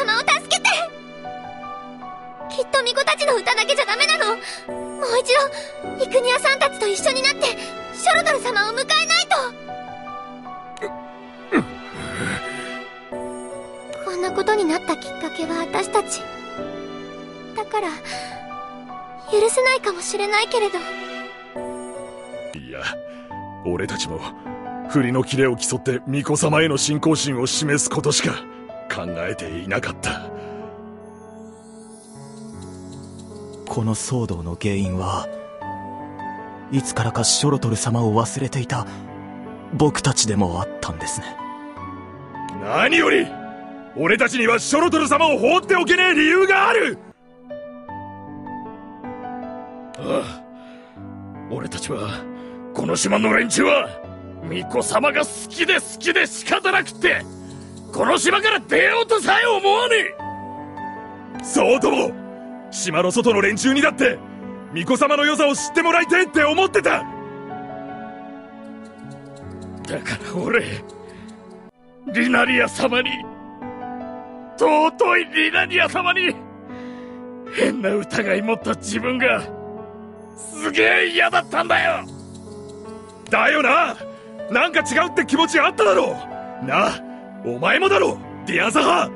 様を助けて。きっと巫女たちの歌だけじゃダメなの。もう一度イクニアさんたちと一緒になってショロドル様を迎えないと。こんなことになったきっかけは私たちだから、許せないかもしれないけれど。 いや、俺たちも振りのキレを競って巫女様への信仰心を示すことしか考えていなかった。 この騒動の原因はいつからかショロトル様を忘れていた僕たちでもあったんですね。 何より俺たちにはショロトル様を放っておけねえ理由がある。ああ、俺たちはこの島の連中は巫女様が好きで好きで仕方なくってこの島から出ようとさえ思わねえ。そうとも島の外の連中にだって巫女様の良さを知ってもらいたいって思ってた。だから俺リナリア様に、尊いリナリア様に変な疑い持った自分がすげえ嫌だったんだよ。だよな。なんか違うって気持ちあっただろうなあ。お前もだろディアンサハ。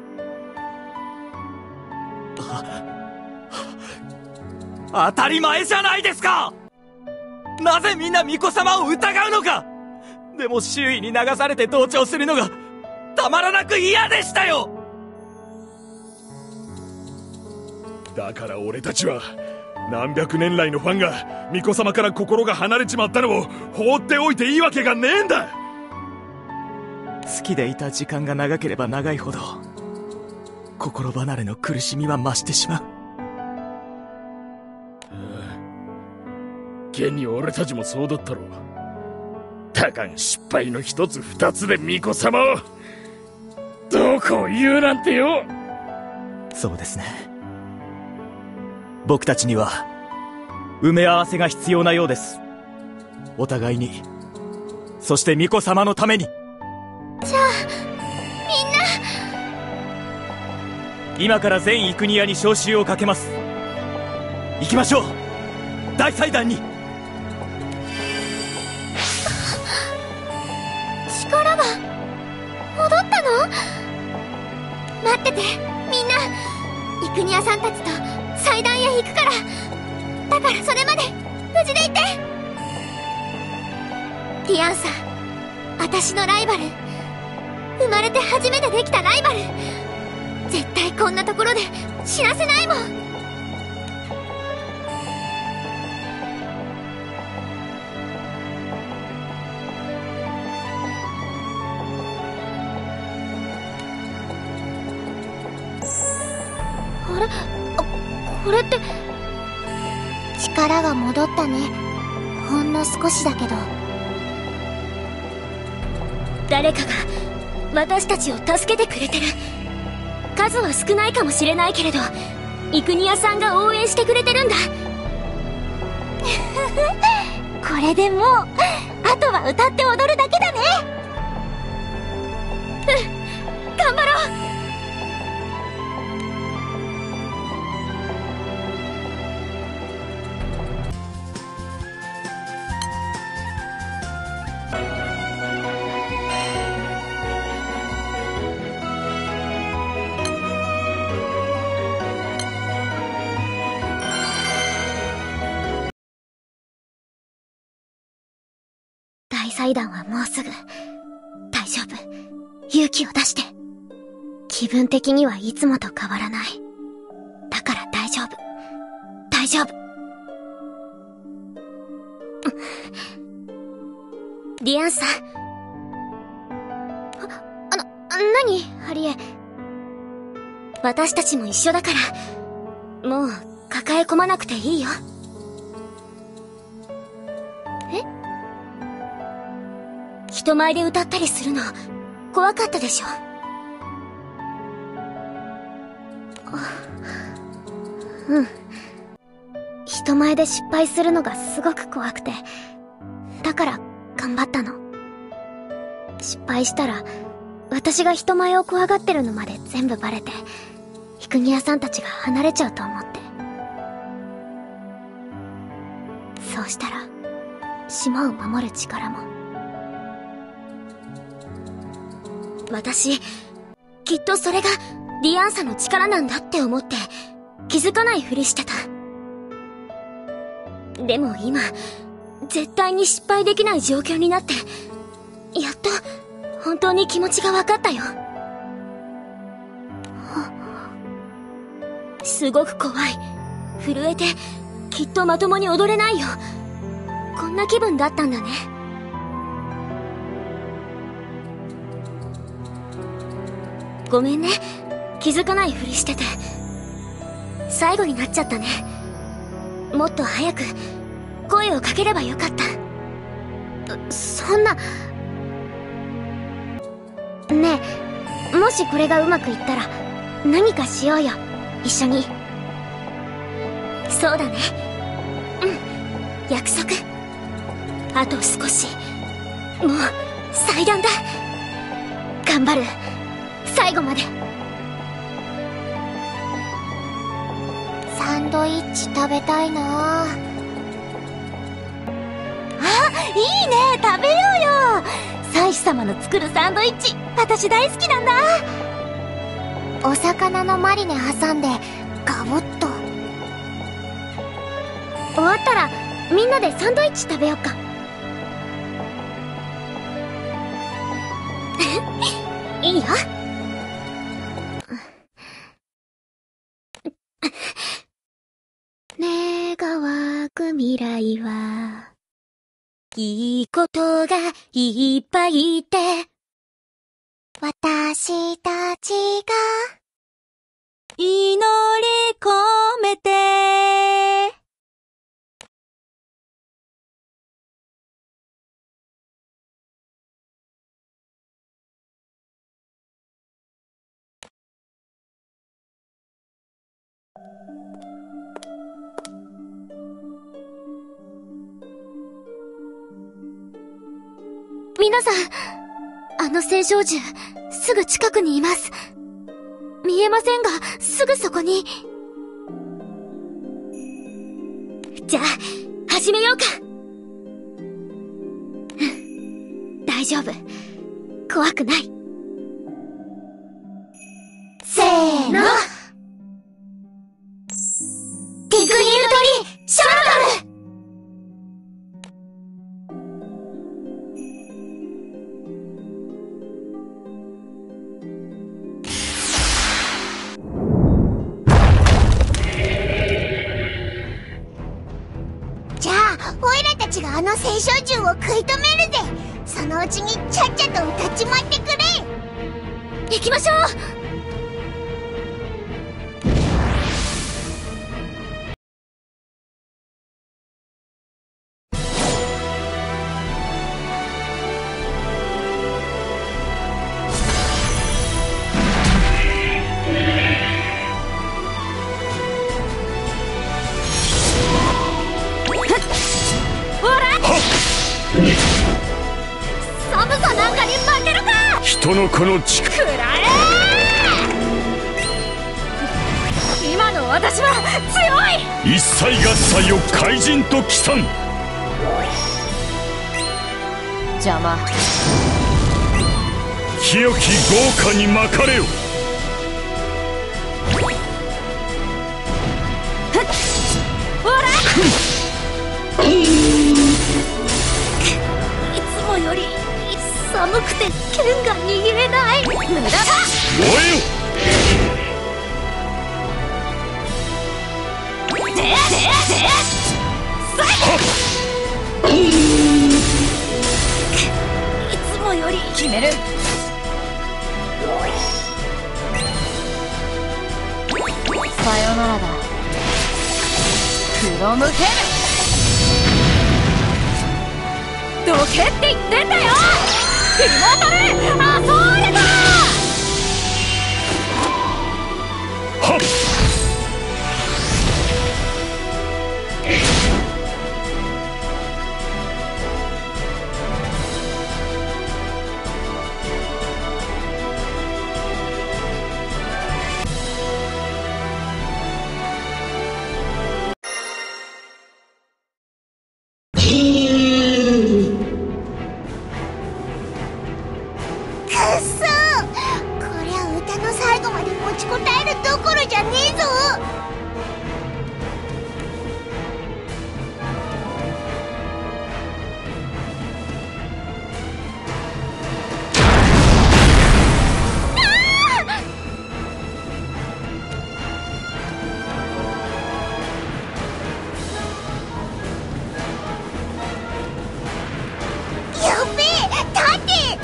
当たり前じゃないですか。なぜみんな巫女様を疑うのか。でも周囲に流されて同調するのがたまらなく嫌でしたよ。 だから俺たちは何百年来のファンが巫女様から心が離れちまったのを放っておいていいわけがねえんだ。 好きでいた時間が長ければ長いほど心離れの苦しみは増してしまう。 現に俺たちもそうだったろう。たかが失敗の一つ二つで巫女様をどこを言うなんてよ。 そうですね。僕たちには埋め合わせが必要なようです。お互いに、そして巫女様のために。 じゃあみんな今から全イクニアに召集をかけます。行きましょう、大祭壇に。 力が戻ったの？待っててみんな。イクニアさんたちと祭壇へ行くから。だからそれまで無事でいて。ディアンサ、私のライバル。生まれて初めてできたライバル。絶対こんなところで死なせないもん。あれ？これって。力が戻ったね。ほんの少しだけど。誰かが私たちを助けてくれてる。数は少ないかもしれないけれどイクニアさんが応援してくれてるんだ。これでもうあとは歌って踊るだけだね。頑張ろう。祭壇はもうすぐ。大丈夫。勇気を出して。気分的にはいつもと変わらない。だから大丈夫。大丈夫。ディアンサ。何ハリエ。私たちも一緒だから、もう抱え込まなくていいよ。人前で歌ったりするの怖かったでしょ。うん。人前で失敗するのがすごく怖くて、だから頑張ったの。失敗したら私が人前を怖がってるのまで全部バレて、三国屋さんたちが離れちゃうと思って。そうしたら、島を守る力も。私、きっとそれがディアンサの力なんだって思って、気づかないふりしてた。でも今、絶対に失敗できない状況になって、やっと、本当に気持ちが分かったよ。すごく怖い。震えて、きっとまともに踊れないよ。こんな気分だったんだね。ごめんね。気づかないふりしてて。最後になっちゃったね。もっと早く、声をかければよかった。そんな。ねえ、もしこれがうまくいったら、何かしようよ。一緒に。そうだね。うん、約束。あと少し。もう、祭壇だ。頑張る。最後まで。サンドイッチ食べたいな。あ、いいね。食べようよ。祭司様の作るサンドイッチ、私大好きなんだ。お魚のマリネ挟んでガブッと。終わったらみんなでサンドイッチ食べよっか。いいよ。願わく未来はいいことがいっぱいで、私たちが祈り込めて。皆さん、あの青少獣、すぐ近くにいます。見えませんが、すぐそこに。じゃあ、始めようか。大丈夫。怖くない。せーの。テクニルトリ、シャロダル。あの青少獣を食い止めるぜ。そのうちにちゃっちゃと歌っちまってくれ。行きましょう。寒さなんかに負けるか。 人のこの力。 くらえ。今の私は強い。 一切合切を怪人と帰参。 邪魔。 清き豪華に巻かれよ。 ほら。いつもより寒くて剣が握れない。無駄だ。 燃えよ。 いつもより決める。さよならだ。クロムヘル。どけって言ってんだよ。イモトルアソーレだ。 はっ。 るどころじゃねえぞ。やべえ、立て。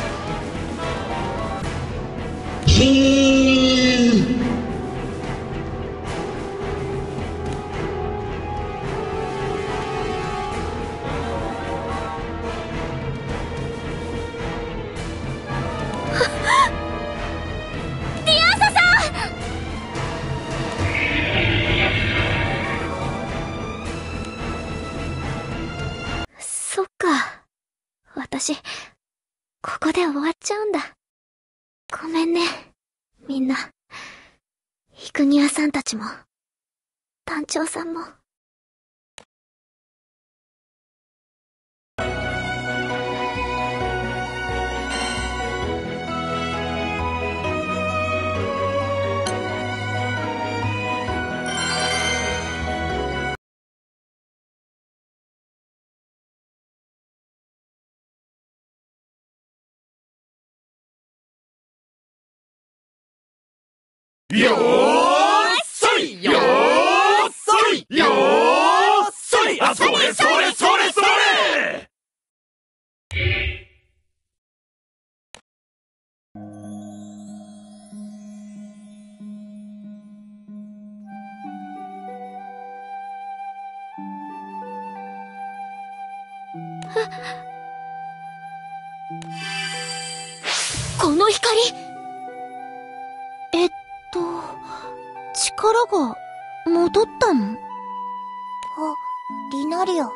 ディアーサさん。そっか、私ここで終わっちゃうんだ。ごめんね、みんな。イクニアさんたちも団長さんも。 よーそいよーそいよーそい、あ、それそれそれそれ。 この光、力が戻ったの？あ、リナリア。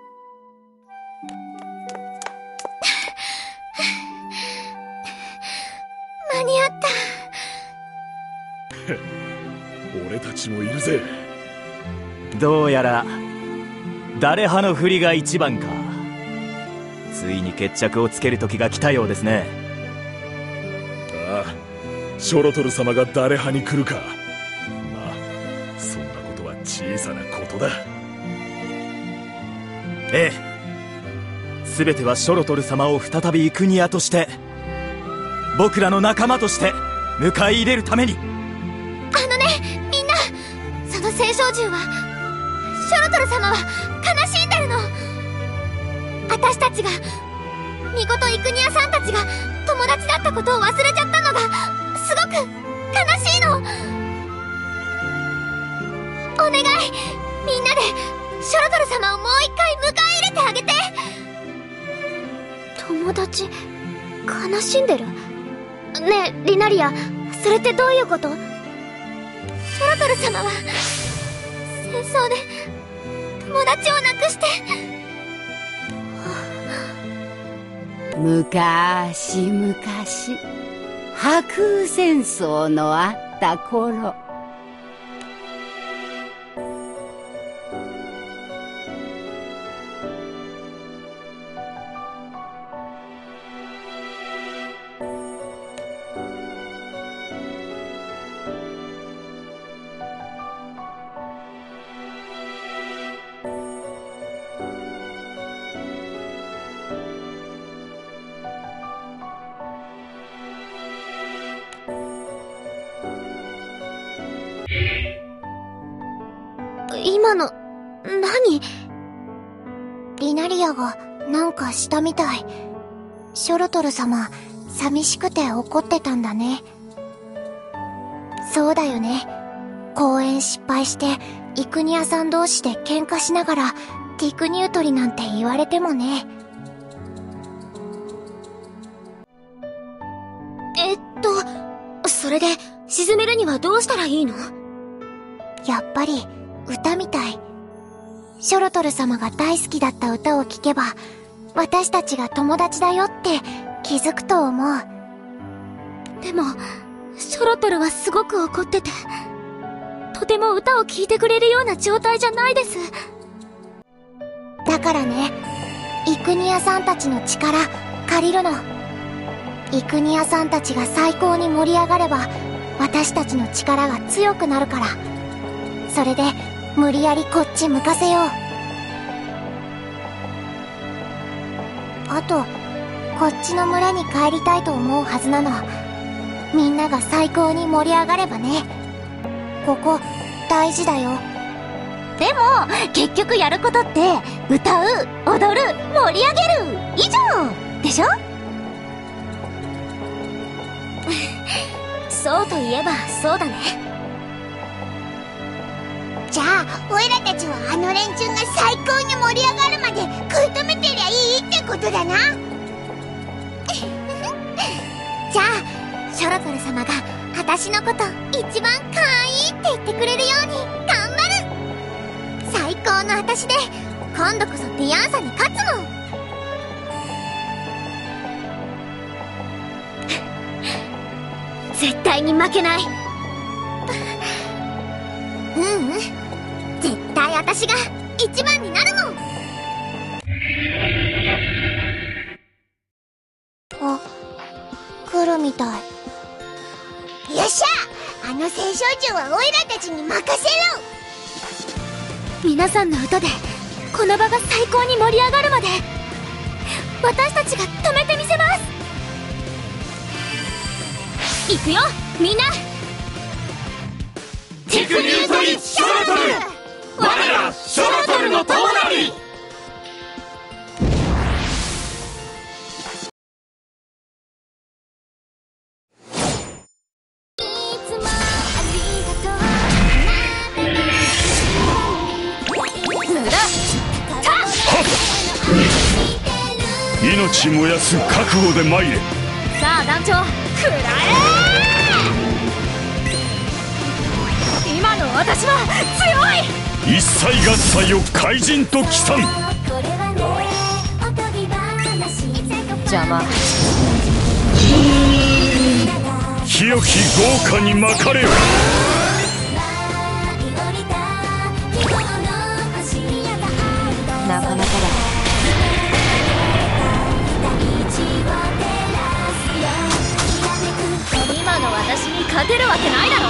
間に合った。 俺たちもいるぜ。 どうやら誰派の振りが一番か。ついに決着をつける時が来たようですね。 ああ、ショロトル様が誰派に来るか。まあそんなことは小さなことだ。 ええ、全てはショロトル様を再びイクニアとして、僕らの仲間として迎え入れるために。 あのね、みんな、その聖少獣は、ショロトル様は悲しんでるの。私たちが、ミコとイクニアさんたちが友達だったことを忘れちゃったのがすごく悲しいの。お願い、みんなでショロトル様をもう一回迎え入れてあげて。友達、悲しんでる？ねえリナリア、それってどういうこと？ショロトル様は戦争で友達を亡くして。 昔々、白雨戦争のあった頃、 今の、何？リナリアがなんかしたみたい。ショロトル様、寂しくて怒ってたんだね。そうだよね。公演失敗して、イクニアさん同士で喧嘩しながら、ティクニュートリなんて言われてもね。それで、沈めるにはどうしたらいいの？やっぱり、歌みたい。ショロトル様が大好きだった歌を聴けば、私たちが友達だよって気づくと思う。でも、ショロトルはすごく怒ってて、とても歌を聴いてくれるような状態じゃないです。だからね、イクニアさんたちの力借りるの。イクニアさんたちが最高に盛り上がれば、 私たちの力が強くなるから。それで無理やりこっち向かせよう。あとこっちの村に帰りたいと思うはずなの。みんなが最高に盛り上がればね。ここ大事だよ。でも結局やることって歌う、踊る、盛り上げる以上でしょ。そうといえばそうだね。じゃあオイラたちはあの連中が最高に盛り上がるまで食い止めてりゃいいってことだな。じゃあショロトル様が私のこと一番可愛いって言ってくれるように頑張る。最高の私で今度こそディアンサに勝つもん。絶対に負けない。絶対私が一番になるもん。あ、来るみたい。よっしゃ、あの青少女はオイラたちに任せろ。皆さんの歌でこの場が最高に盛り上がるまで私たちが止めてみせます。行くよみんな。 テクニュートリショロトル、我らショロトルの友なり。 命燃やす覚悟で参れ。 さあ団長、食らえ。今の私は強い。 一切合切を怪人と帰参。 邪魔。 清き豪華に巻かれよ。 なかなかだ。今の私に勝てるわけないだろ。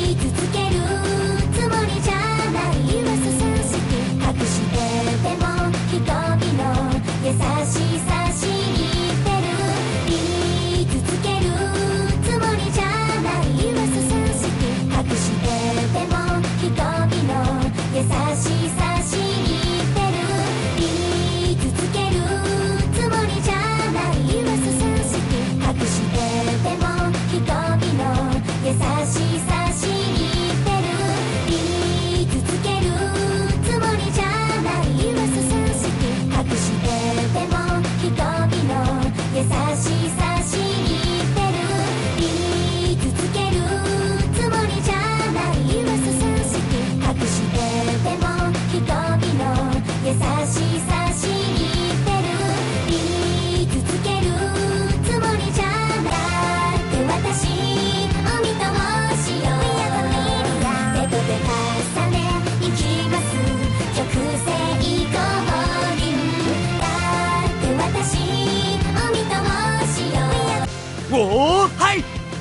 優しさ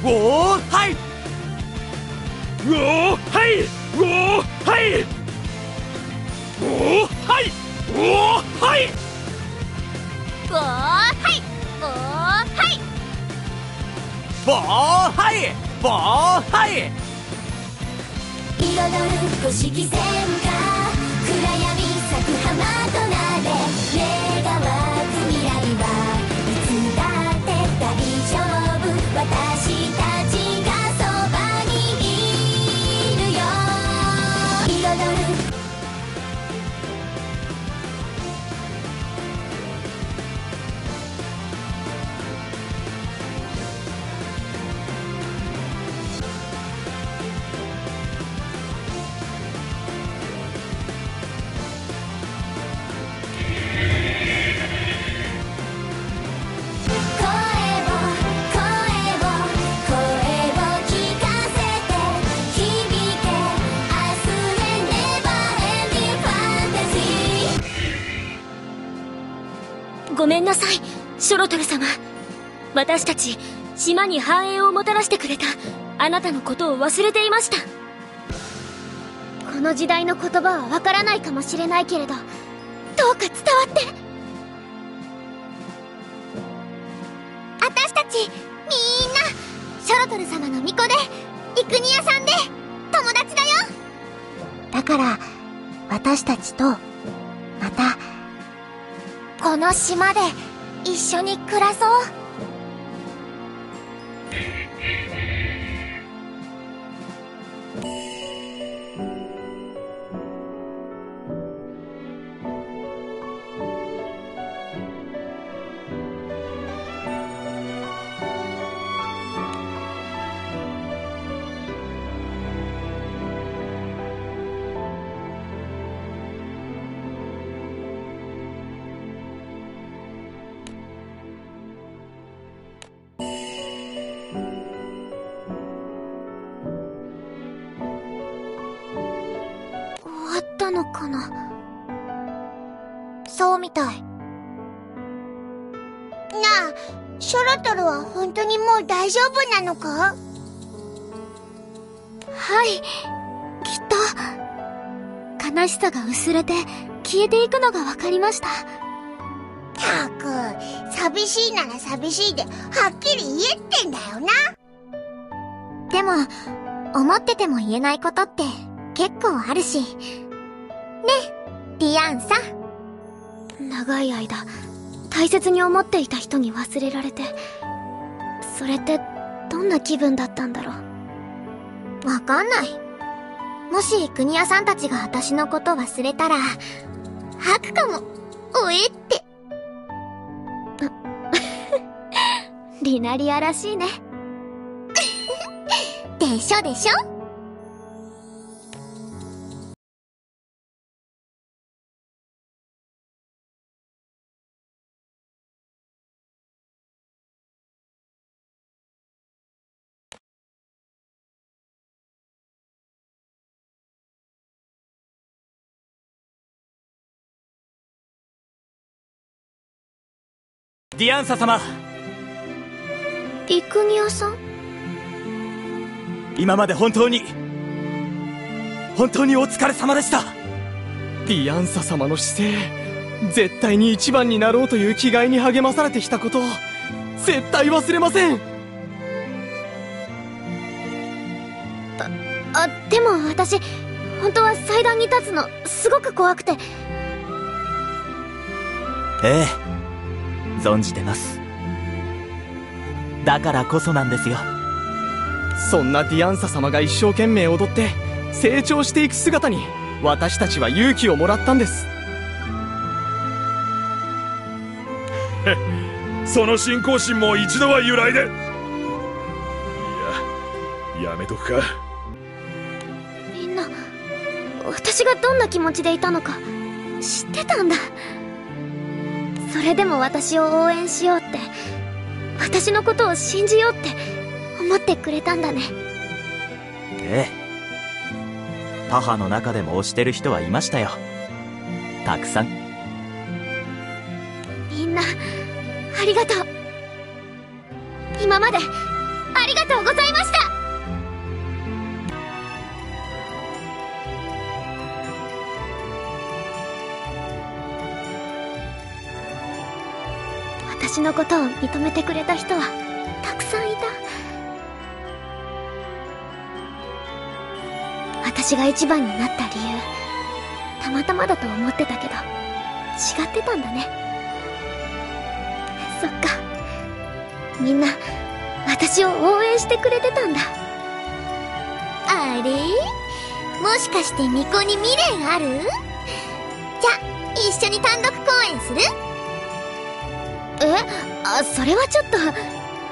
おーはい。 おーはい、おーはいおーはいおーはいおーはいおーはいボーはいボーはい。 彩る五色線が暗闇咲く浜となれ、願わく未来はいつだって大丈夫、私たちがそばにいるよ。彩るごめんなさい、ショロトル様。私たち島に繁栄をもたらしてくれたあなたのことを忘れていました。この時代の言葉はわからないかもしれないけれど、どうか伝わって。私たちみんなショロトル様の巫女でイクニアさんで友達だよ。だから私たちとまたこの島で一緒に暮らそう。のかな。そうみたい。なあ、ショロトルは本当にもう大丈夫なのか？はい、きっと悲しさが薄れて消えていくのが分かりました。たく、寂しいなら寂しいではっきり言えってんだよな。でも思ってても言えないことって結構あるしね、ディアンさん。長い間大切に思っていた人に忘れられて、それってどんな気分だったんだろう。わかんない。もしクニアさんたちが私のこと忘れたら吐くかも。おえってリナリアらしいねでしょでしょ。 ディアンサ様。 イクニアさん？ 今まで本当にお疲れ様でした。 ディアンサ様の姿勢、絶対に一番になろうという気概に励まされてきたことを絶対忘れません。 でも私本当は祭壇に立つのすごく怖くて。 ええ、存じてます。だからこそなんですよ。 そんなディアンサ様が一生懸命踊って成長していく姿に私たちは勇気をもらったんです。 その信仰心も一度は揺らいで。いや、やめとくか。 みんな私がどんな気持ちでいたのか知ってたんだ。それでも私を応援しようって、私のことを信じようって思ってくれたんだね。 ええ、母派の中でも推してる人はいましたよ、たくさん。 みんなありがとう。今までありがとうございました。 私のことを認めてくれた人はたくさんいた。私が一番になった理由、たまたまだと思ってたけど違ってたんだね。そっか、みんな私を応援してくれてたんだ。あれ、もしかして巫女に未練ある？じゃ、一緒に単独公演する？それはちょっと。なんでよ、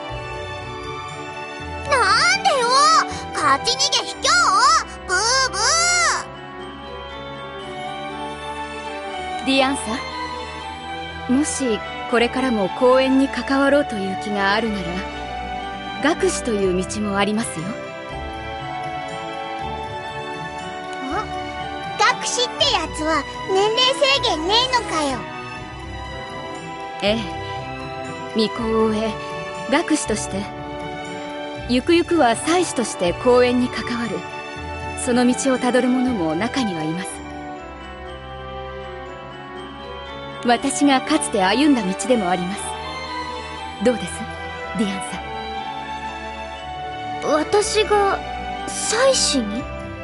勝ち逃げ卑怯、ブーブディアンサ、もしこれからも公演に関わろうという気があるなら、学士という道もありますよ。 学士ってやつは年齢制限ねえのかよ。 ええ、巫女を終え学士として、ゆくゆくは祭司として公演に関わる、その道をたどる者も中にはいます。私がかつて歩んだ道でもあります。どうです、ディアンさん。 私が祭司に？あ、いい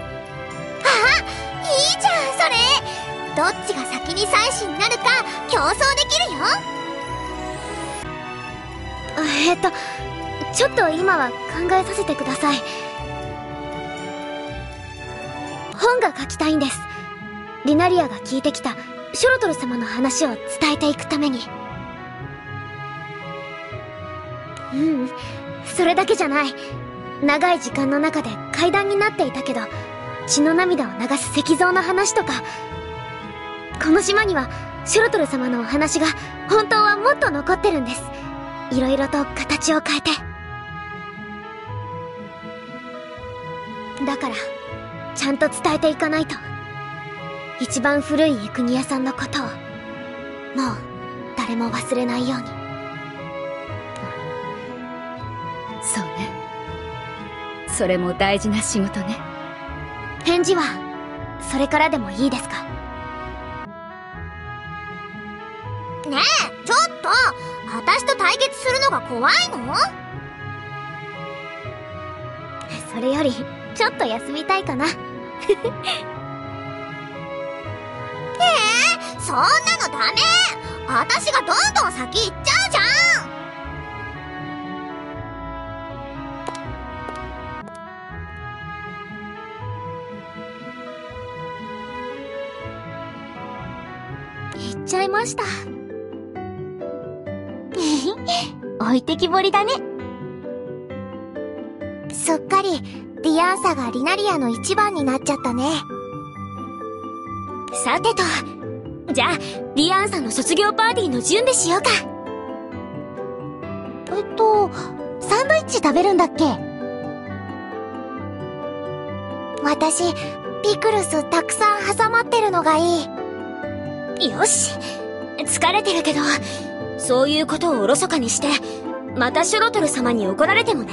じゃんそれ。どっちが先に祭司になるか競争できるよ。ちょっと今は考えさせてください。本が書きたいんです。リナリアが聞いてきたショロトル様の話を伝えていくために。それだけじゃない。長い時間の中で階段になっていたけど血の涙を流す石像の話とか、この島にはショロトル様のお話が本当はもっと残ってるんです。いろいろと形を変えて。だからちゃんと伝えていかないと。一番古い生国屋さんのことをもう誰も忘れないように。 そうね、それも大事な仕事ね。 返事はそれからでもいいですか？ねえ、ちょっと私と対決するのが怖いの？それよりちょっと休みたいかな。そんなのダメ。私がどんどん先行っちゃうじゃん。行っちゃいました。置いてきぼりだね。すっかりディアンサがリナリアの一番になっちゃったね。さてと、じゃあディアンサの卒業パーティーの準備しようか。サンドイッチ食べるんだっけ？私ピクルスたくさん挟まってるのがいい。よし、疲れてるけどそういうことをおろそかにしてまたショロトル様に怒られてもね。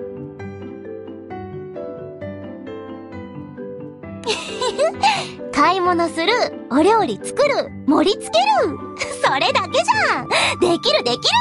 買い物する、お料理作る、盛り付ける、それだけじゃん。できるできる。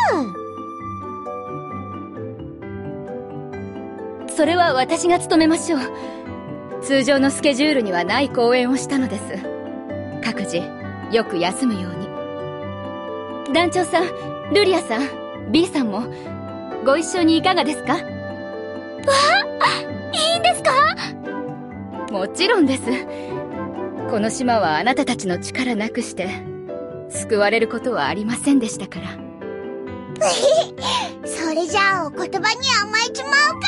それは私が務めましょう。通常のスケジュールにはない公演をしたのです。各自よく休むように。団長さん、ルリアさん、B さんもご一緒にいかがですか？わあ、いいんですか？ もちろんです。この島はあなたたちの力なくして救われることはありませんでしたから。 それじゃあお言葉に甘えちまうか。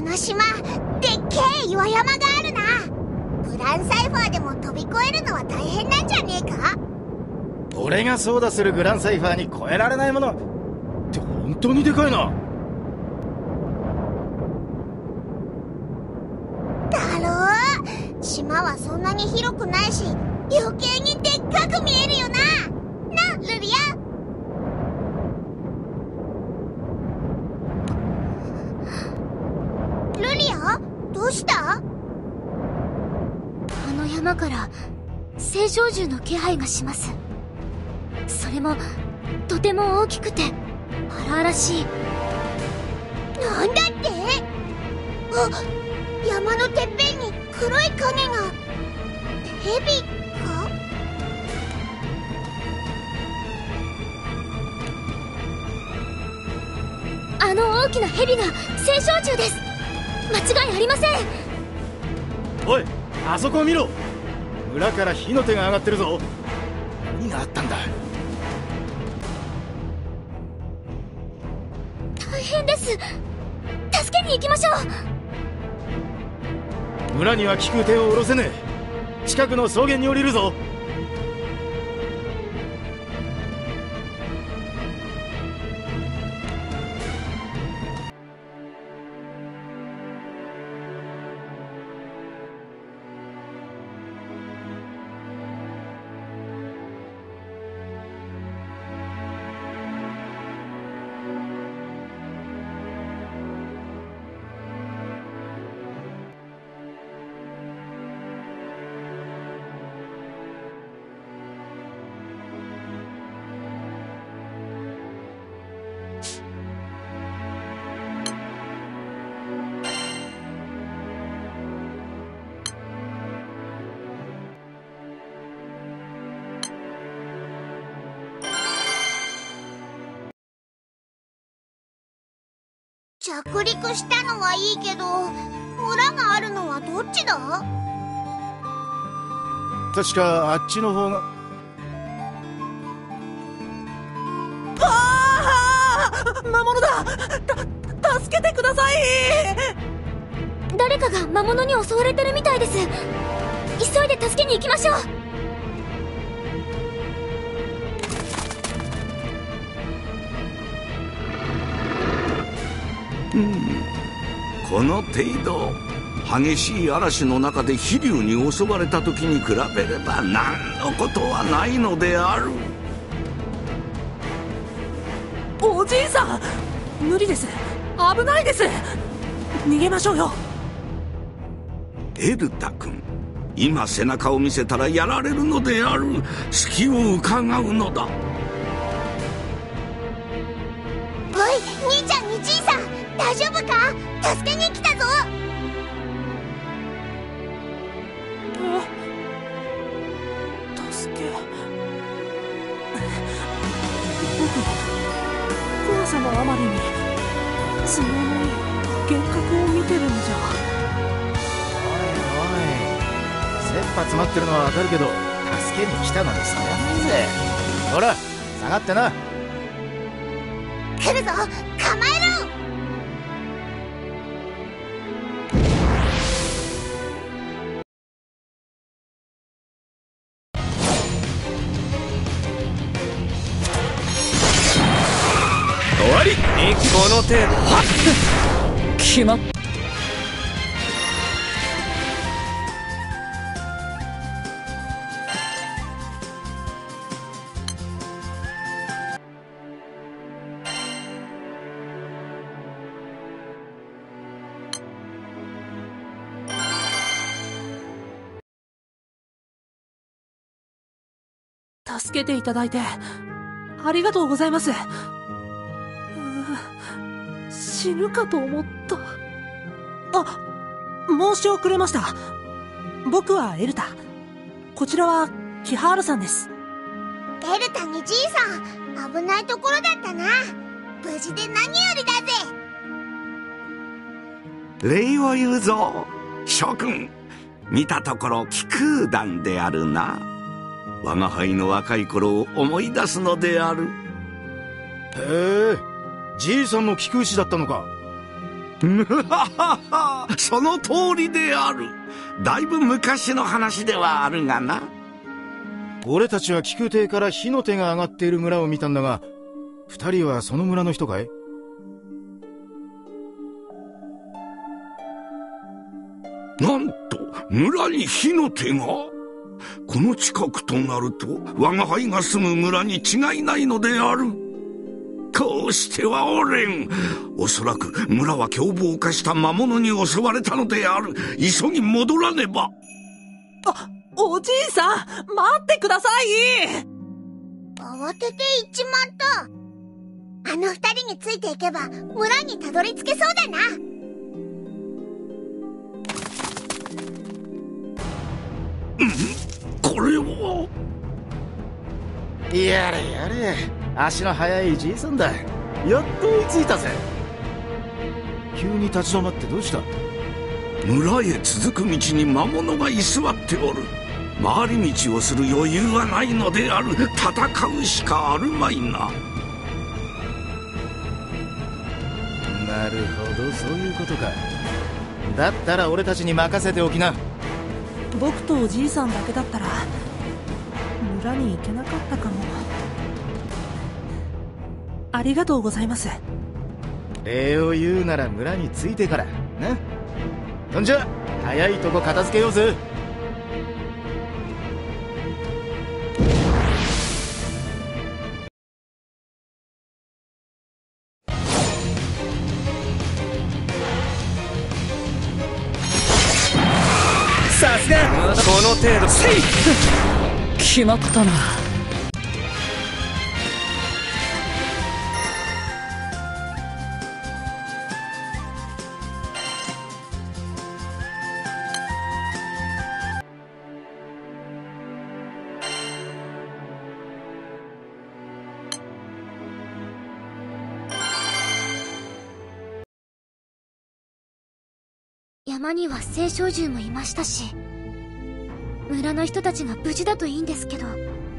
の島、でっけえ岩山があるな。グランサイファーでも飛び越えるのは大変なんじゃねえか？ 俺が操舵するグランサイファーに越えられないものって本当にでかいな。 だろう？島はそんなに広くないし、余計にでっかく見えるよな。な、ルリア。ルリア？どうした？あの山から青少獣の気配がします。それもとても大きくて荒々しい。なんだって？あ、山のてっぺんに黒い影が。ヘビか？あの大きなヘビが青少獣です。間違いありません。 おい、あそこを見ろ。裏から火の手が上がってるぞ。何があったんだ？ 大変です。助けに行きましょう。 村には効く手を下ろせねえ。近くの草原に降りるぞ。 着陸したのはいいけど、村があるのはどっちだ？ 確かあっちの方が。 ああ、魔物だ！助けてください！ 誰かが魔物に襲われてるみたいです。急いで助けに行きましょう。 この程度、激しい嵐の中で飛竜に襲われた時に比べれば何のことはないのである。 おじいさん、無理です。危ないです。逃げましょうよ。 エルタ君、今背中を見せたらやられるのである。隙を伺うのだ。 おい、兄ちゃんにじいさん、大丈夫か？助けに来たぞ。 助け。僕、怖さのあまりに都合のいい幻覚を見てるんじゃ。 おいおい、切羽詰まってるのはわかるけど、助けに来たのに下がんねえぜ。ほら、下がってな。 来るぞ、構えろ。 終わり。この程度。決まっ。助けていただいてありがとうございます。死ぬかと思った。あ、申し遅れました。僕はエルタ。こちらはキハールさんです。 エルタにじいさん、危ないところだったな。無事で何よりだぜ。 礼を言うぞ、諸君。見たところ気空団であるな。我が輩の若い頃を思い出すのである。 へえ、じいさんも気空士だったのか。 その通りである。だいぶ昔の話ではあるがな。 俺たちは気空艇から火の手が上がっている村を見たんだが、二人はその村の人かい？ なんと村に火の手が。この近くとなると我が輩が住む村に違いないのである。こうしてはおれん。おそらく村は凶暴化した魔物に襲われたのである。急ぎ戻らねば。 おじいさん、待ってください。 慌てて行っちまった。あの二人についていけば村にたどり着けそうだな。 これは。 やれやれ、足の速いじいさんだ。やっと追いついたぜ。急に立ち止まってどうした？ 村へ続く道に魔物が居座っておる。回り道をする余裕はないのである。戦うしかあるまいな。 なるほど、そういうことか。だったら俺たちに任せておきな。 僕とおじいさんだけだったら村に行けなかったかも。ありがとうございます。 礼を言うなら村に着いてからな。そんじゃ早いとこ片付けようぜ。 さすがこの程度。決まったな。 山には青少獣もいましたし、村の人たちが無事だといいんですけど。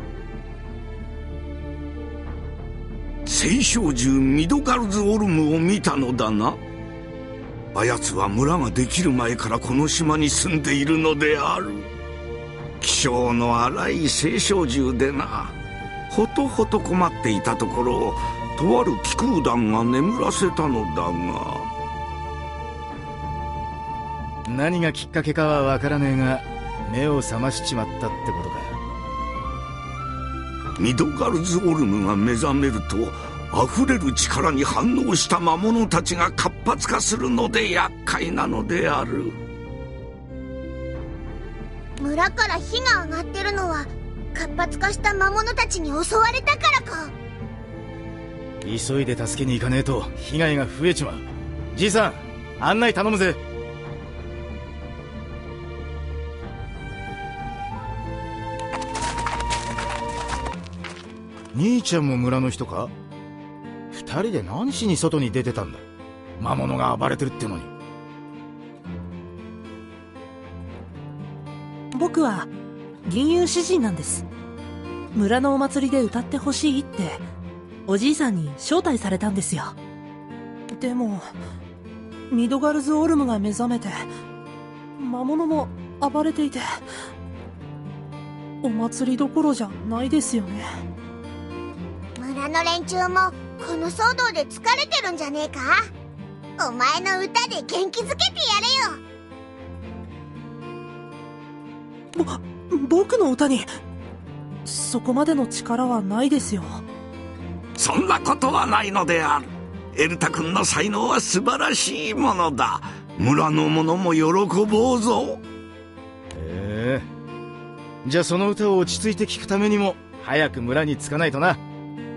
青少獣ミドガルズオルムを見たのだな。あやつは村ができる前からこの島に住んでいるのである。気性の荒い青少獣でな。ほとほと困っていたところをとある気空団が眠らせたのだが。 何がきっかけかはわからねえが、目を覚ましちまったってことか。 ミドガルズオルムが目覚めると溢れる力に反応した魔物たちが活発化するので厄介なのである。 村から火が上がってるのは活発化した魔物たちに襲われたからか。 急いで助けに行かねえと被害が増えちまう。じいさん、案内頼むぜ。兄ちゃんも村の人か？二人で何しに外に出てたんだ？魔物が暴れてるってのに。 僕は銀融詩人なんです。村のお祭りで歌ってほしいっておじいさんに招待されたんですよ。でもミドガルズオルムが目覚めて魔物も暴れていて、お祭りどころじゃないですよね。 村の連中もこの騒動で疲れてるんじゃねえか？お前の歌で元気づけてやれよ。 僕の歌にそこまでの力はないですよ。 そんなことはないのである。エルタ君の才能は素晴らしいものだ。村の者も喜ぼうぞ。 じゃあその歌を落ち着いて聞くためにも早く村に着かないとな。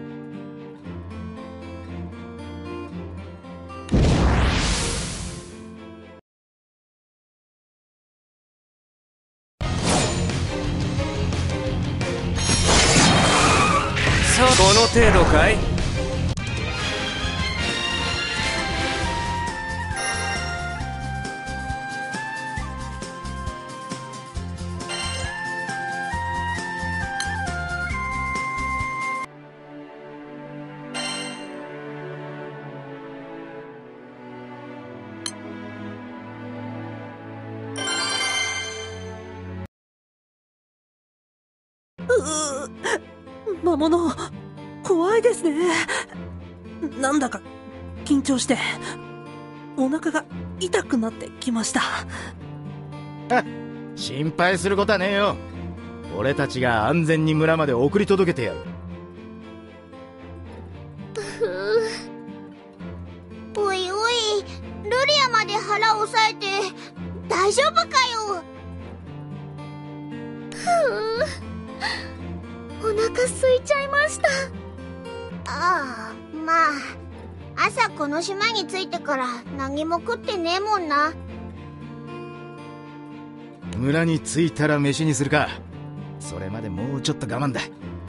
この程度かい？ 魔物、怖いですね。なんだか緊張してお腹が痛くなってきました。 心配することはねえよ。俺たちが安全に村まで送り届けてやる。 おいおい、ルリアまで腹押さえて大丈夫かよ。お腹空いちゃいました。ああ、まあ朝この島に着いてから何も食ってねえもんな。 村に着いたら飯にするか。それまでもうちょっと我慢だ。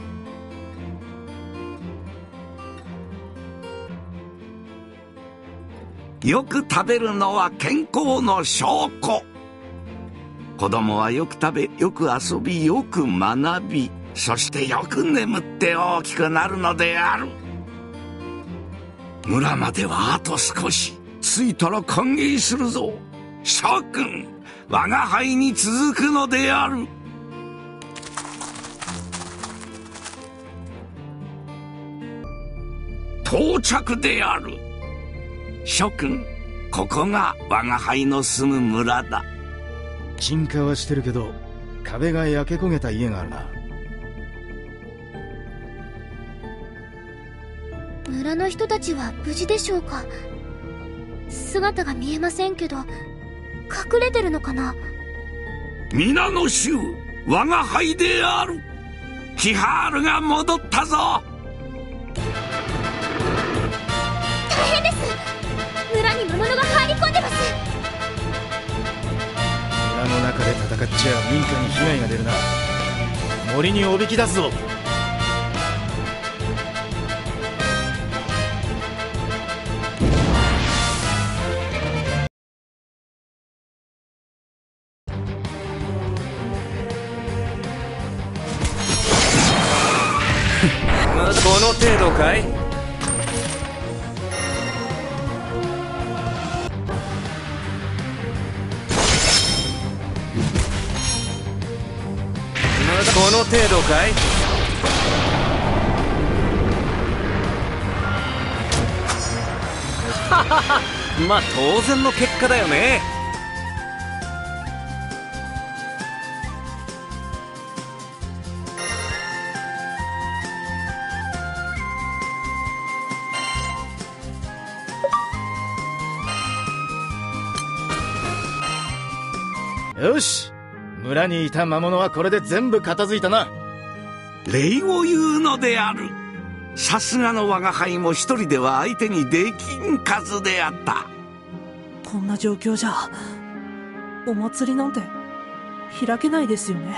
よく食べるのは健康の証拠。子供はよく食べ、よく遊び、よく学び、そしてよく眠って大きくなるのである。村まではあと少し。着いたら歓迎するぞ。諸君、我が輩に続くのである。到着である。諸君、ここが我が輩の住む村だ。 沈下はしてるけど壁が焼け焦げた家があるな。 村の人たちは無事でしょうか。姿が見えませんけど、隠れてるのかな。 皆の衆、我が輩である。キハールが戻ったぞ。 大変です。村に魔物が入り込んでます。 村の中で戦っちゃ民家に被害が出るな。森におびき出すぞ。 この程度かい？この程度かい？ははは、まあ当然の結果だよね。 よし、村にいた魔物はこれで全部片付いたな。 礼を言うのである。さすがの我が輩も一人では相手にできん数であった。 こんな状況じゃお祭りなんて開けないですよね。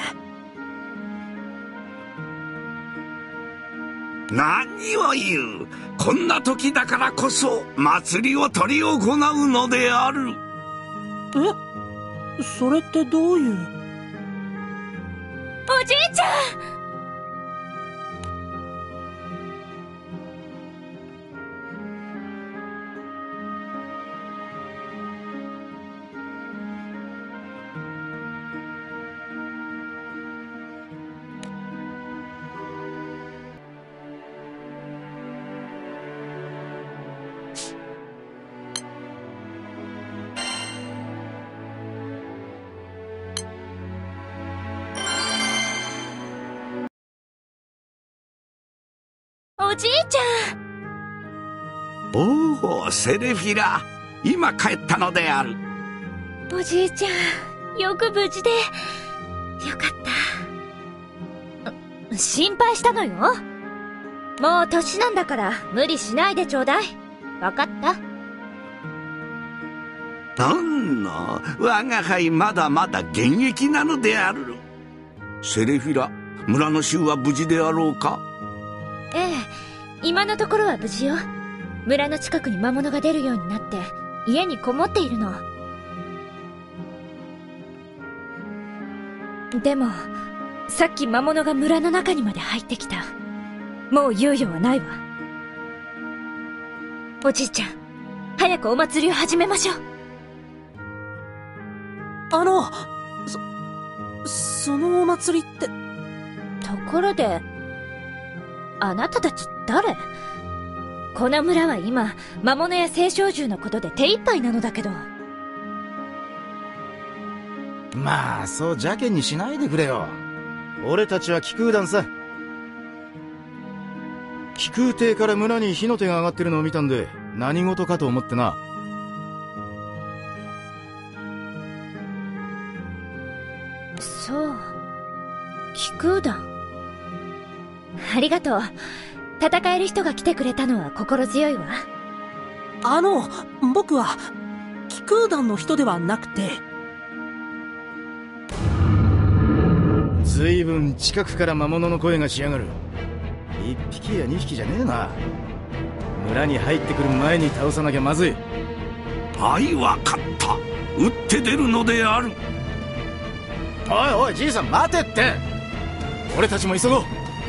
何を言う。こんな時だからこそ祭りを執り行うのである。 それってどういう？ おじいちゃん！ おじいちゃん。 おお、セレフィラ、今帰ったのである。 おじいちゃん、よく無事でよかった。 心配したのよ。もう年なんだから無理しないでちょうだい。わかった？ なんの、我が輩まだまだ現役なのである。セレフィラ、村の衆は無事であろうか？ ええ、今のところは無事よ。村の近くに魔物が出るようになって家にこもっているの。でもさっき魔物が村の中にまで入ってきた。もう猶予はないわ。おじいちゃん、早くお祭りを始めましょう。 そのお祭りってところで、あなたたち誰？この村は今、魔物や青少獣のことで手一杯なのだけど。 まあそう邪険にしないでくれよ。俺たちは気空団さ。気空艇から村に火の手が上がってるのを見たんで何事かと思ってな。 そう、気空団。ありがとう。戦える人が来てくれたのは心強いわ。 僕は気空団の人ではなくて。 ずいぶん近くから魔物の声がしやがる。一匹や二匹じゃねえな。村に入ってくる前に倒さなきゃまずい。 はい、わかった。撃って出るのである。 おいおい、じいさん待てって。俺たちも急ごう。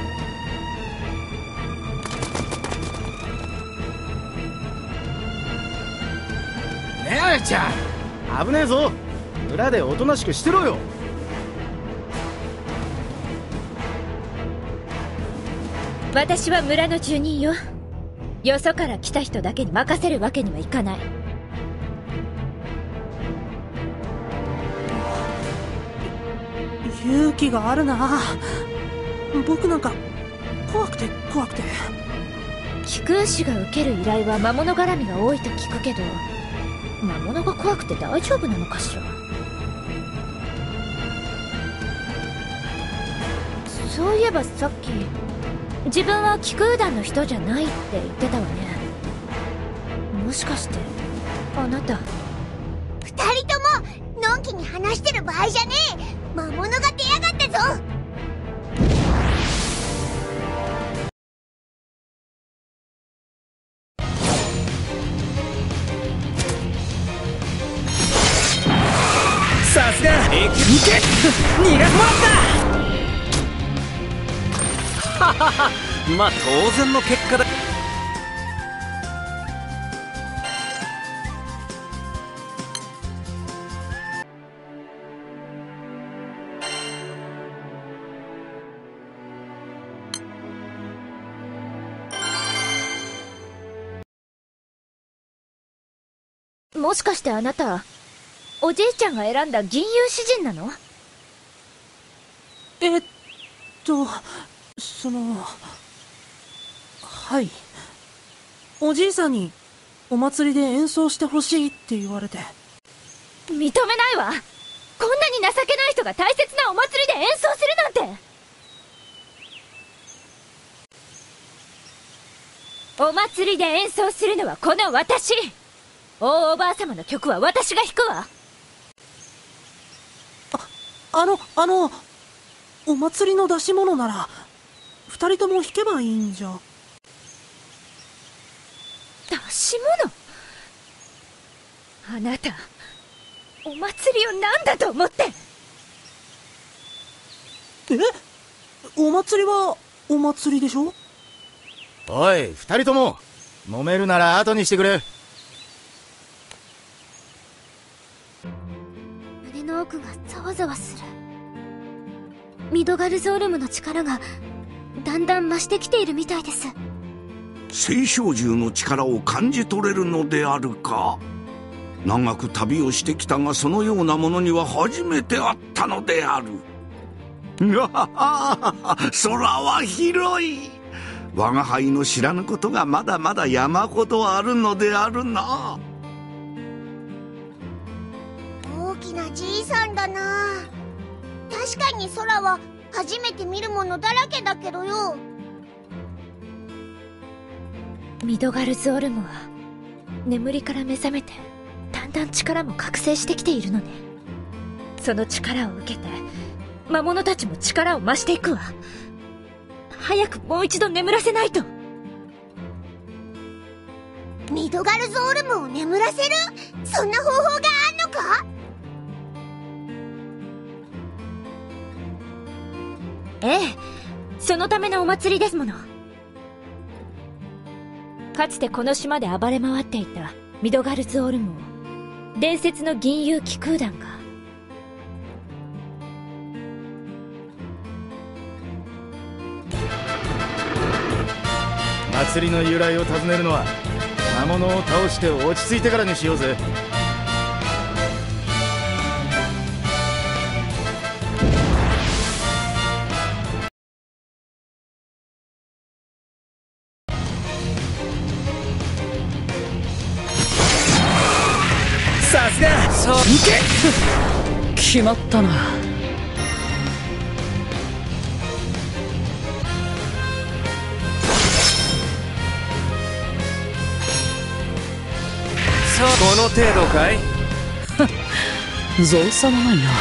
ねえあやちゃん、危ねえぞ。村でおとなしくしてろよ。 私は村の住人よ。よそから来た人だけに任せるわけにはいかない。 勇気があるな。僕なんか怖くて。 気空士が受ける依頼は魔物絡みが多いと聞くけど、魔物が怖くて大丈夫なのかしら。そういえばさっき、自分は気空団の人じゃないって言ってたわね。もしかしてあなた。 二人とものんきに話してる場合じゃねえ。魔物が出やがったぞ。 さすが行け逃がもらった。まあ当然の結果だ。 もしかしてあなた、おじいちゃんが選んだ銀融詩人なの？ はい。おじいさんにお祭りで演奏してほしいって言われて。 認めないわ。こんなに情けない人が大切なお祭りで演奏するなんて。お祭りで演奏するのはこの私。大おばあ様の曲は私が弾くわ。 お祭りの出し物なら二人とも弾けばいいんじゃ。 出し物？あなた、お祭りを何だと思って。 お祭りはお祭りでしょ。 おい二人とも揉めるなら後にしてくれ。 胸の奥がざわざわする。ミドガルゾールムの力がだんだん増してきているみたいです。 青少獣の力を感じ取れるのであるか。長く旅をしてきたがそのようなものには初めて会ったのである。空は広い。我が輩の知らぬことがまだまだ山ほどあるのであるな。 大きなじいさんだな。確かに空は初めて見るものだらけだけどよ。 ミドガルズオルムは眠りから目覚めてだんだん力も覚醒してきているのね。その力を受けて魔物たちも力を増していくわ。早くもう一度眠らせないと。 ミドガルゾールムを眠らせる？そんな方法があんのか？ ええ、そのためのお祭りですもの。かつてこの島で暴れ回っていたミドガルズオルムを伝説の銀融気空団が。 祭りの由来を尋ねるのは魔物を倒して落ち着いてからにしようぜ。 さすがそう決まったな。この程度かい造作もないな。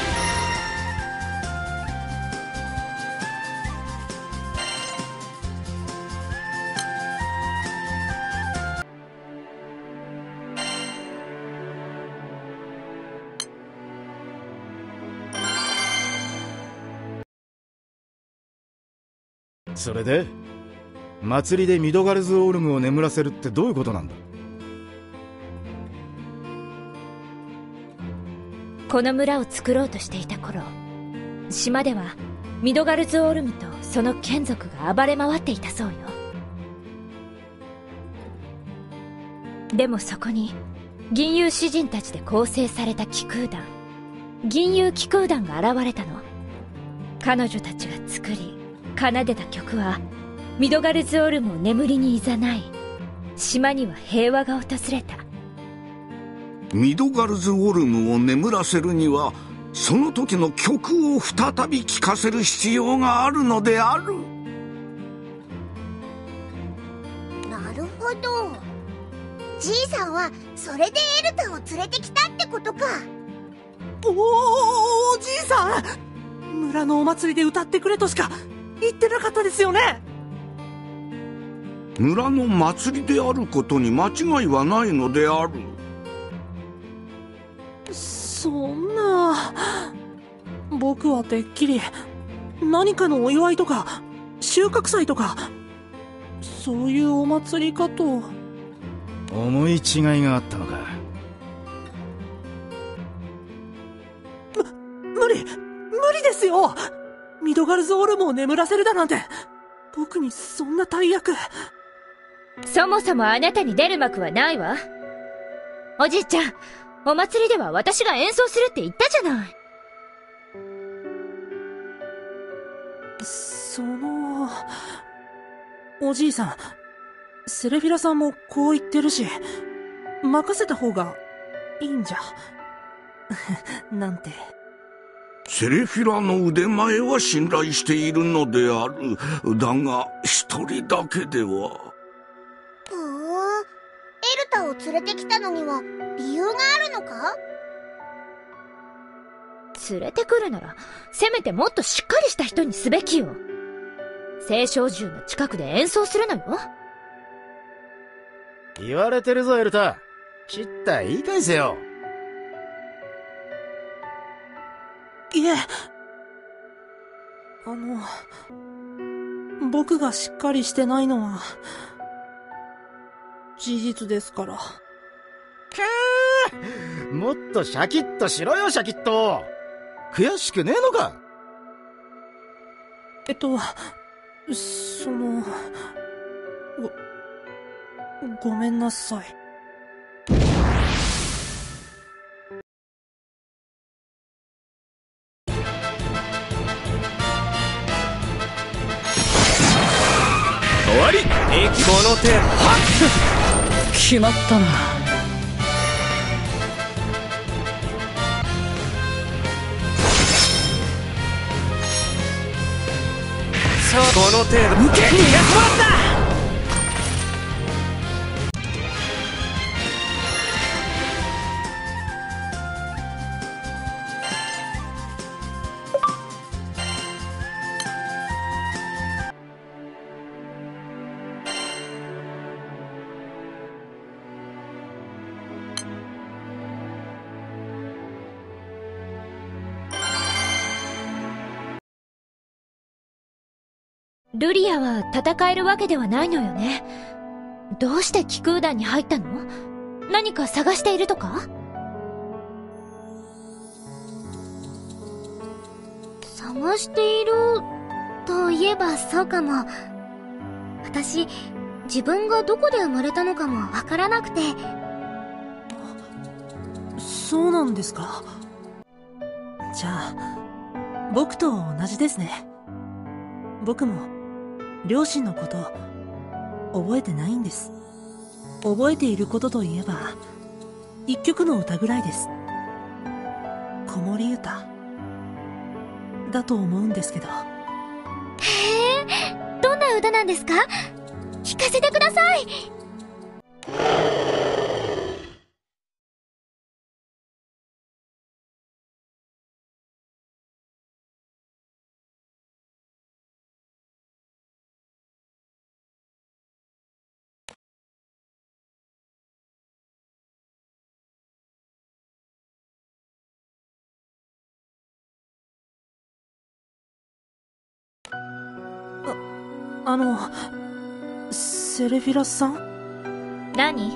それで祭りでミドガルズオールムを眠らせるってどういうことなんだ？ この村を作ろうとしていた頃、島ではミドガルズオールムとその眷属が暴れ回っていたそうよ。でもそこに銀融詩人たちで構成された騎空団、銀融騎空団が現れたの。彼女たちが作り奏でた曲はミドガルズオールムを眠りに誘い、島には平和が訪れた。 ミドガルズオルムを眠らせるにはその時の曲を再び聴かせる必要があるのである。 なるほど。じいさんはそれでエルタを連れてきたってことか。 おじいさん、村のお祭りで歌ってくれとしか言ってなかったですよね。 村の祭りであることに間違いはないのである。 そんな、僕はてっきり何かのお祝いとか収穫祭とかそういうお祭りかと。 思い違いがあったのか。 無理ですよ。ミドガルズオルムを眠らせるだなんて僕にそんな大役。 そもそもあなたに出る幕はないわ。おじいちゃん、お祭りでは私が演奏するって言ったじゃない。 おじいさん、セレフィラさんもこう言ってるし、任せた方がいいんじゃなんて。 セレフィラの腕前は信頼しているのである。だが一人だけでは。 エルタを連れてきたのには理由があるのか？ 連れてくるならせめてもっとしっかりした人にすべきよ。青少獣の近くで演奏するのよ。 言われてるぞエルタ。ちった言い返せよ。 いえ、僕がしっかりしてないのは事実ですから。 もっとシャキッとしろよシャキッと。悔しくねえのか？ ごめんなさい。 終わり。この程度決まったな。この程度逃がしまった。 ルリアは戦えるわけではないのよね。どうして騎空団に入ったの？何か探しているとか？ 探しているといえばそうかも。私自分がどこで生まれたのかもわからなくて。 そうなんですか。じゃあ僕と同じですね。僕も両親のこと覚えてないんです。覚えていることといえば一曲の歌ぐらいです。子守歌だと思うんですけど。 へえ、どんな歌なんですか？聞かせてください。 セレフィラスさん？ 何？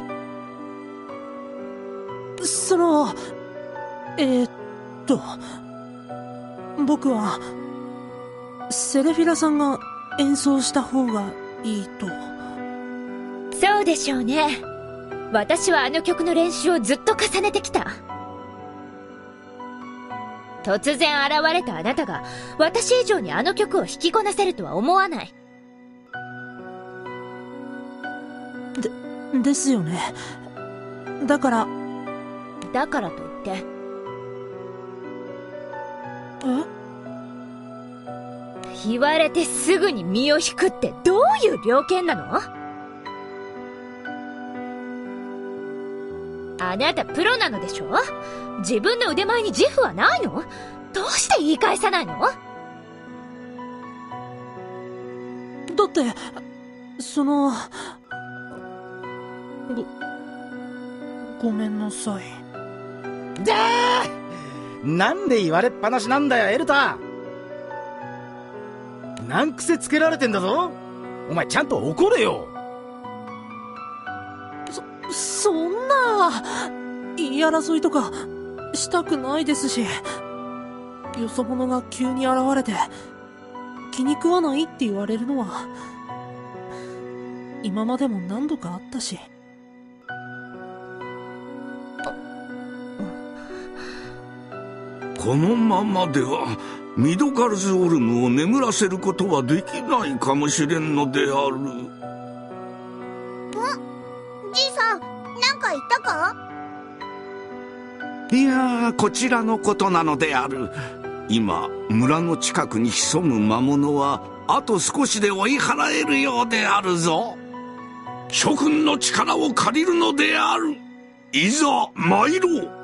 僕はセレフィラさんが演奏した方がいいと。 そうでしょうね。私はあの曲の練習をずっと重ねてきた。突然現れたあなたが私以上にあの曲を弾きこなせるとは思わない。 ですよね。だからと言って。言われてすぐに身を引くってどういう了見なの？あなたプロなのでしょ？自分の腕前に自負はないの？どうして言い返さないの？だってごめんなさい。 じゃあなんで言われっぱなしなんだよ、エルタ。難癖つけられてんだぞ。お前ちゃんと怒れよ。 そんな言い争いとかしたくないですし、よそ者が急に現れて気に食わないって言われるのは今までも何度かあったし。 このままではミドガルズオルムを眠らせることはできないかもしれんのである。 じいさん、なんか言ったか？ いやー、こちらのことなのである。今村の近くに潜む魔物はあと少しで追い払えるようであるぞ。諸君の力を借りるのである。いざ参ろう。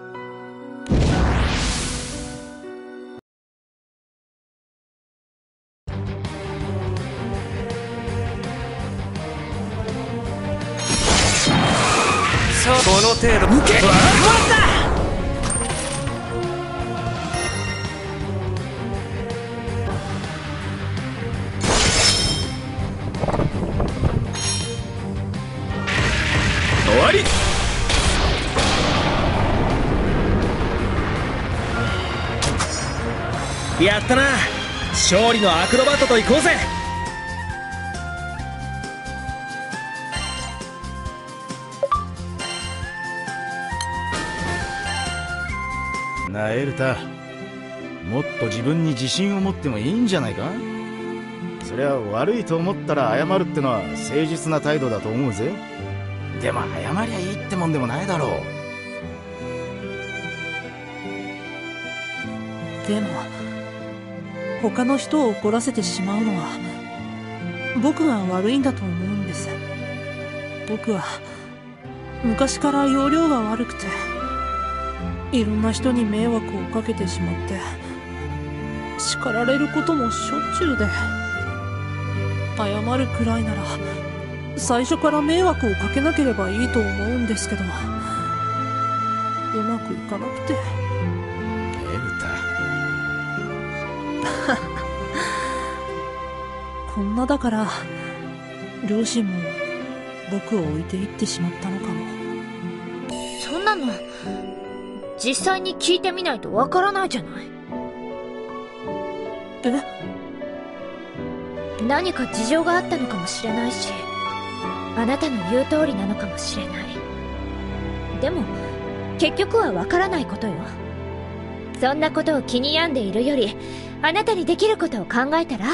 この程度受け。 終わり。 やったな。勝利のアクロバットと行こうぜ。 なあエルタ、もっと自分に自信を持ってもいいんじゃないか？そりゃ悪いと思ったら謝るってのは誠実な態度だと思うぜ。でも謝りゃいいってもんでもないだろう。 でも他の人を怒らせてしまうのは僕が悪いんだと思うんです。僕は昔から要領が悪くていろんな人に迷惑をかけてしまって叱られることもしょっちゅうで、謝るくらいなら最初から迷惑をかけなければいいと思うんですけど、うまくいかなくて。 エルタこんなだから両親も僕を置いていってしまったのかも。 そんなの実際に聞いてみないとわからないじゃない。何か事情があったのかもしれないし、 あなたの言う通りなのかもしれない。でも結局はわからないことよ。そんなことを気に病んでいるより、あなたにできることを考えたら？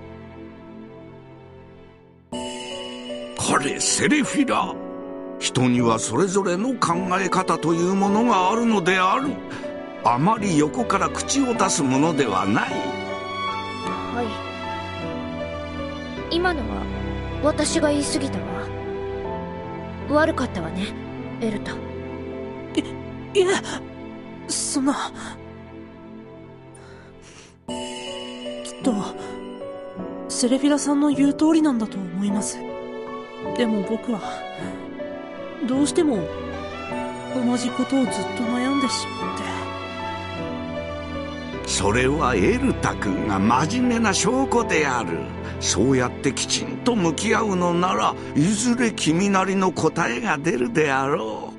彼セレフィラ、人にはそれぞれの考え方というものがあるのである。あまり横から口を出すものではない。 はい。今のは私が言い過ぎたわ。悪かったわね、エルタ。 いえ、そんな。きっとセレフィラさんの言う通りなんだと思います。でも僕はどうしても同じことをずっと悩んでしまって。 それはエルタ君が真面目な証拠である。そうやってきちんと向き合うのなら、いずれ君なりの答えが出るであろ